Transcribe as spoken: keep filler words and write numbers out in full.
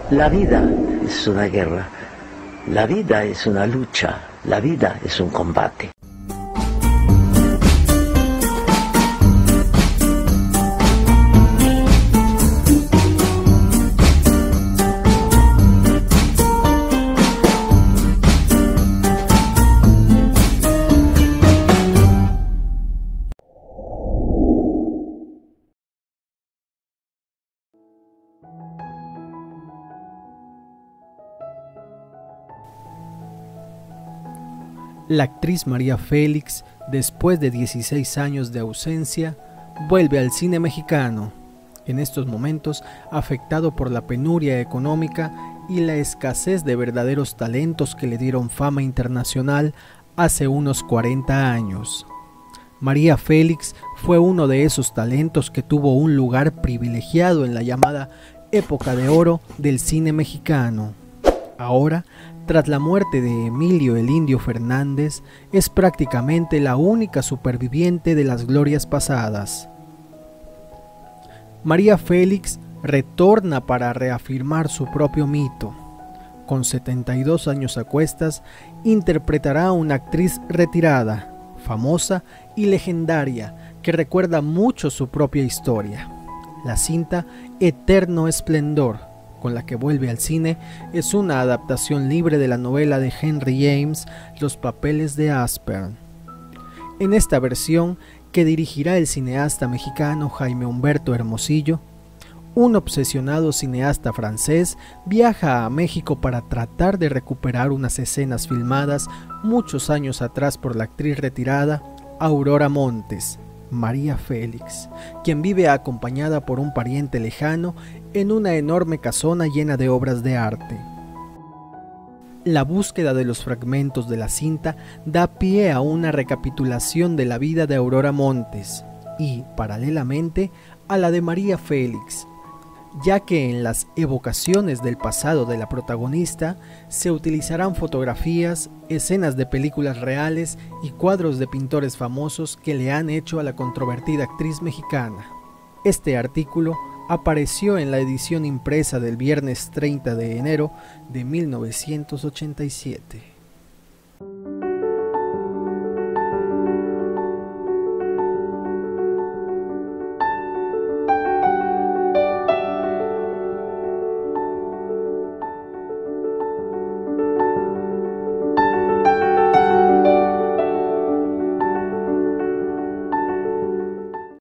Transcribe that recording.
La vida es una guerra, la vida es una lucha, la vida es un combate. La actriz María Félix, después de dieciséis años de ausencia, vuelve al cine mexicano, en estos momentos afectado por la penuria económica y la escasez de verdaderos talentos que le dieron fama internacional hace unos cuarenta años. María Félix fue uno de esos talentos que tuvo un lugar privilegiado en la llamada época de oro del cine mexicano. Ahora, tras la muerte de Emilio el Indio Fernández, es prácticamente la única superviviente de las glorias pasadas. María Félix retorna para reafirmar su propio mito. Con setenta y dos años a cuestas, interpretará a una actriz retirada, famosa y legendaria, que recuerda mucho su propia historia. La cinta Eterno Esplendor, con la que vuelve al cine, es una adaptación libre de la novela de Henry James, Los papeles de Aspern. En esta versión, que dirigirá el cineasta mexicano Jaime Humberto Hermosillo, un obsesionado cineasta francés viaja a México para tratar de recuperar unas escenas filmadas muchos años atrás por la actriz retirada Aurora Montes, María Félix, quien vive acompañada por un pariente lejano en una enorme casona llena de obras de arte. La búsqueda de los fragmentos de la cinta da pie a una recapitulación de la vida de Aurora Montes y, paralelamente, a la de María Félix, ya que en las evocaciones del pasado de la protagonista se utilizarán fotografías, escenas de películas reales y cuadros de pintores famosos que le han hecho a la controvertida actriz mexicana. Este artículo apareció en la edición impresa del viernes treinta de enero de mil novecientos ochenta y siete.